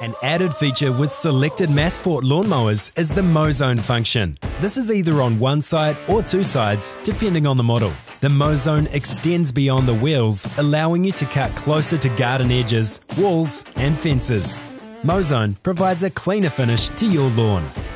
An added feature with selected Masport lawnmowers is the Mowzone function. This is either on one side or two sides, depending on the model. The Mowzone extends beyond the wheels, allowing you to cut closer to garden edges, walls, and fences. Mowzone provides a cleaner finish to your lawn.